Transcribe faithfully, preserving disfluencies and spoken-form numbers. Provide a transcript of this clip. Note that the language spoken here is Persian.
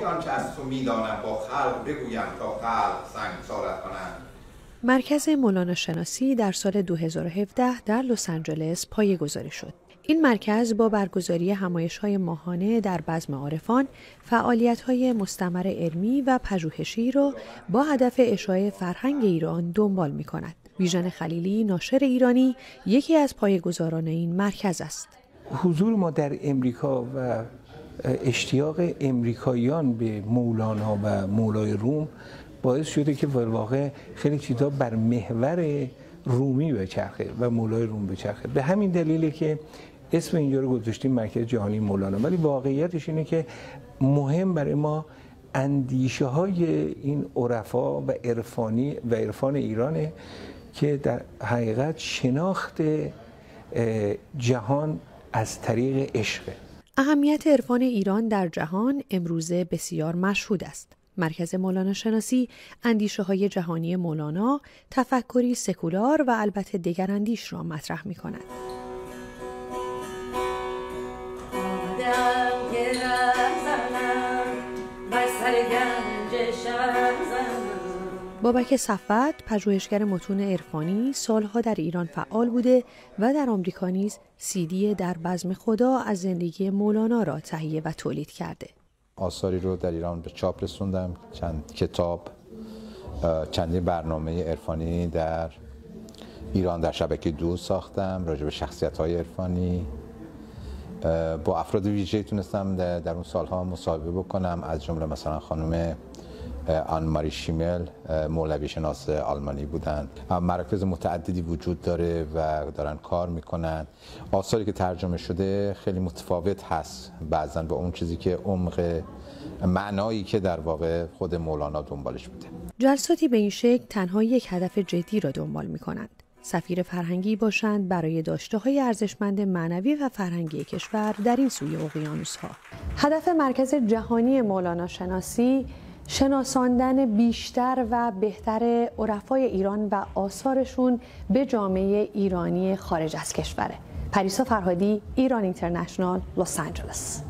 آنچه از تو میدانم با خلق بگویم تا خلق سنگسارت کنند. مرکز مولانا شناسی در سال دو هزار و هفده در لس آنجلس پایه‌گذاری شد. این مرکز با برگزاری همایش‌های ماهانه در بزم عارفان، فعالیت‌های مستمر علمی و پژوهشی را با هدف اشاعه فرهنگ ایران دنبال می‌کند. ویژن خلیلی، ناشر ایرانی، یکی از پایه‌گذاران این مرکز است. حضور ما در امریکا و اشتیاق امریکاییان به مولانا و مولای روم باعث شده که در واقع خیلی چیزا بر محور رومی بچرخه و مولای روم بچرخه. به همین دلیله که اسم اینجا رو گذاشتیم مرکز جهانی مولانا، ولی واقعیتش اینه که مهم برای ما اندیشه های این عرفا و عرفانی و عرفان ایرانه که در حقیقت شناخت جهان از طریق عشق. اهمیت عرفان ایران در جهان امروزه بسیار مشهود است. مرکز مولانا شناسی اندیشه‌های جهانی مولانا، تفکری سکولار و البته دگراندیش را مطرح می‌کند. بابک صفوت، پژوهشگر متون عرفانی، سالها در ایران فعال بوده و در آمریکا نیز سیدی در بزم خدا از زندگی مولانا را تهیه و تولید کرده. آثاری رو در ایران به چاپ رسوندم، چند کتاب، چندین برنامه عرفانی در ایران در شبکه دو ساختم راجع به شخصیت‌های عرفانی. با افراد ویژه‌ای تونستم در اون سالها مصاحبه بکنم، از جمله مثلا خانم آن ماری شیمل، مولوی شناس آلمانی بودند. مراکز متعددی وجود داره و دارن کار میکنن. آثاری که ترجمه شده خیلی متفاوت هست بعضاً با اون چیزی که عمق معنایی که در واقع خود مولانا دنبالش بوده. جلساتی به این شکل تنها یک هدف جدی را دنبال میکنند: سفیر فرهنگی باشند برای داشته‌های ارزشمند معنوی و فرهنگی کشور در این سوی اقیانوس‌ها. هدف مرکز جهانی مولانا شناسی شناساندن بیشتر و بهتر عرفای ایران و آثارشون به جامعه ایرانی خارج از کشوره. پریسا فرهادی، ایران اینترنشنال، لس آنجلس.